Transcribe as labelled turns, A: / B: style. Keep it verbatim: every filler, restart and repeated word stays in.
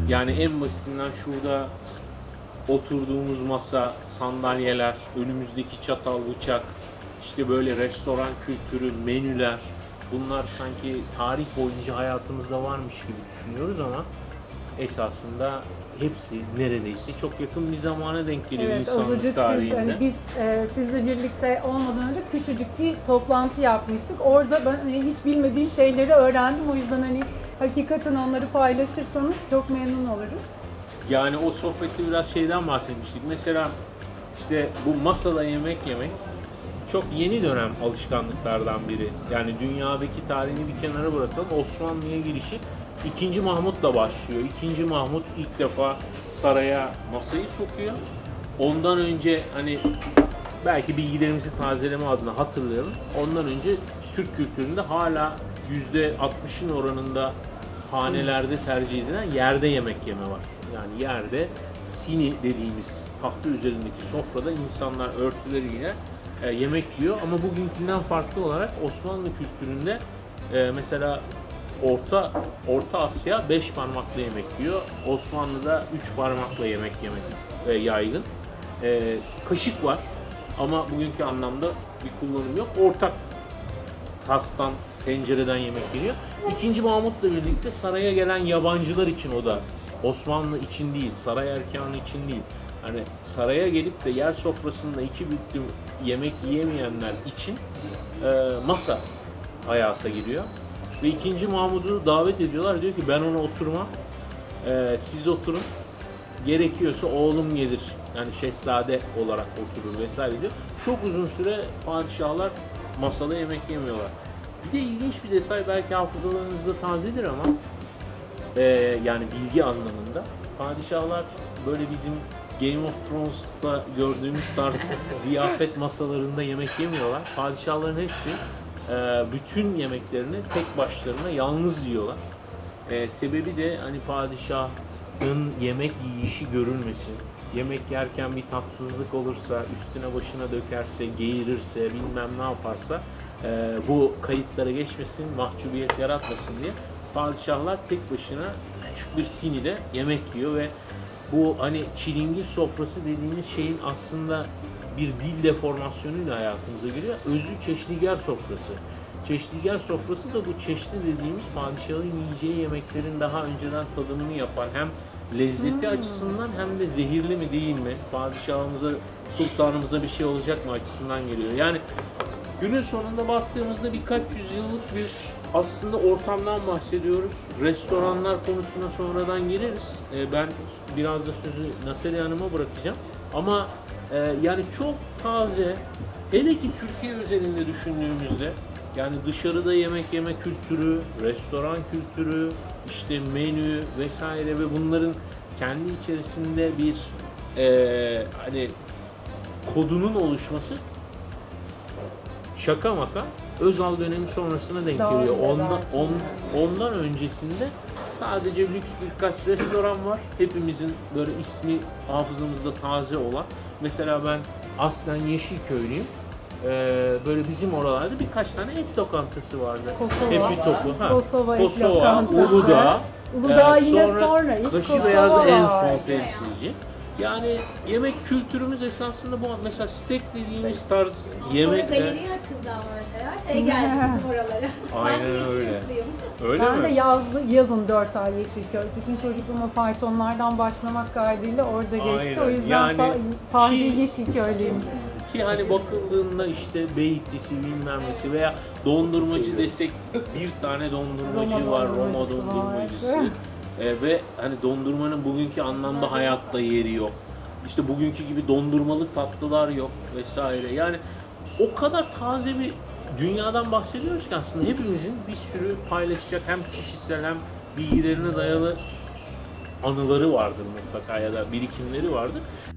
A: Yani en basitinden şurada oturduğumuz masa, sandalyeler, önümüzdeki çatal, bıçak, işte böyle restoran kültürü, menüler, bunlar sanki tarih boyunca hayatımızda varmış gibi düşünüyoruz ama esasında hepsi neredeyse çok yakın bir zamana denk geliyor
B: Evet,
A: insanlık
B: Ozacık
A: tarihinde.
B: siz, hani biz e, sizle birlikte olmadan önce küçücük bir toplantı yapmıştık. Orada ben hani hiç bilmediğim şeyleri öğrendim. O yüzden hani hakikaten onları paylaşırsanız çok memnun oluruz.
A: Yani o sohbette biraz şeyden bahsetmiştik. Mesela işte bu masada yemek yemek çok yeni dönem alışkanlıklardan biri. Yani dünyadaki tarihini bir kenara bırakalım. Osmanlı'ya girişi ikinci. Mahmut'la başlıyor. ikinci. Mahmut ilk defa saraya masayı sokuyor. Ondan önce hani belki bilgilerimizi tazeleme adına hatırlayalım. Ondan önce Türk kültüründe hala yüzde altmışın oranında hanelerde tercih edilen yerde yemek yeme var. Yani yerde sini dediğimiz tahta üzerindeki sofrada insanlar örtüleriyle e, yemek yiyor. Ama bugünkünden farklı olarak Osmanlı kültüründe e, mesela Orta Orta Asya beş parmakla yemek yiyor. Osmanlı'da üç parmakla yemek yemek e, yaygın. E, kaşık var ama bugünkü anlamda bir kullanım yok. Ortak tastan, tencereden yemek yeniyor. İkinci Mahmut'la birlikte saraya gelen yabancılar için o da Osmanlı için değil, saray erkanı için değil. Hani saraya gelip de yer sofrasında iki büklüm yemek yiyemeyenler için e, masa hayata giriyor. Ve ikinci Mahmud'u davet ediyorlar. Diyor ki ben ona oturmam, e, siz oturun. Gerekiyorsa oğlum gelir. Yani şehzade olarak oturur vesaire diyor. Çok uzun süre padişahlar masada yemek yemiyorlar. Bir de ilginç bir detay, belki hafızalarınızda tazedir ama e, yani bilgi anlamında padişahlar böyle bizim Game of Thrones'ta gördüğümüz tarz ziyafet masalarında yemek yemiyorlar. Padişahların hepsi e, bütün yemeklerini tek başlarına yalnız yiyorlar. E, sebebi de hani padişahın yemek yiyişi görülmesin. Yemek yerken bir tatsızlık olursa, üstüne başına dökerse, geğirirse, bilmem ne yaparsa e, bu kayıtlara geçmesin, mahcubiyet yaratmasın diye padişahlar tek başına küçük bir sinide yemek yiyor ve bu hani çilingir sofrası dediğimiz şeyin aslında bir dil deformasyonuyla hayatımıza giriyor. Özü çeşniger sofrası. Çeşniger sofrası da bu çeşni dediğimiz padişahın yiyeceği yemeklerin daha önceden tadımını yapan, hem lezzeti hmm. açısından hem de zehirli mi değil mi, padişahımıza, sultanımıza bir şey olacak mı açısından geliyor. Yani günün sonunda baktığımızda birkaç yüzyıllık bir aslında ortamdan bahsediyoruz. Restoranlar konusuna sonradan geliriz. Ee, ben biraz da sözü Natalya Hanım'a bırakacağım. Ama e, yani çok taze, hele ki Türkiye özelinde düşündüğümüzde, yani dışarıda yemek yeme kültürü, restoran kültürü, işte menü vesaire ve bunların kendi içerisinde bir e, hani kodunun oluşması şaka maka Özal dönemi sonrasına denk
B: Doğru,
A: geliyor. Ondan,
B: evet.
A: on, ondan öncesinde sadece lüks birkaç restoran var. Hepimizin böyle ismi hafızamızda taze olan. Mesela ben aslen Yeşilköylüyüm. Ee, böyle bizim oralarda birkaç tane et lokantası vardı.
B: Kosova,
A: Hep bir topu. Ha.
B: Kosova,
A: Kosova,
B: et lokantası.
A: Uludağ.
B: Uludağ
A: Ee,
B: yine
A: sonra
B: sonra. İlk
A: Kaşı
B: Kosova
A: Beyaz en
B: var.
A: son temsilci. Yani yemek kültürümüz esasında bu. Mesela steak dediğimiz tarz
C: Sonra
A: yemekler.
C: galeri açıldı ama mesela şey geldi bizim oralara.
A: Aynen
C: Ben de yeşil
A: öyle.
C: mutluyum.
A: Öyle
B: Ben
A: mi?
B: de yazlı, yazın dört ay Yeşilköy. Bütün çocukluğuma faytonlardan başlamak kaydıyla orada geçti.
A: Aynen.
B: O yüzden
A: Yani
B: fa- Fahri
A: ki-
B: Yeşilköylüyüm.
A: Ki hani bakıldığında işte Beyliklisi bilmem nesi veya dondurmacı desek bir tane dondurmacı
B: Roma
A: var, Roma
B: dondurmacısı
A: dondurmacısı.
B: var.
A: E, ve hani dondurmanın bugünkü anlamda hayatta yeri yok. İşte bugünkü gibi dondurmalı tatlılar yok vesaire. Yani o kadar taze bir dünyadan bahsediyoruz ki aslında hepimizin bir sürü paylaşacak hem kişisel hem bilgilerine dayalı anıları vardır mutlaka ya da birikimleri vardır.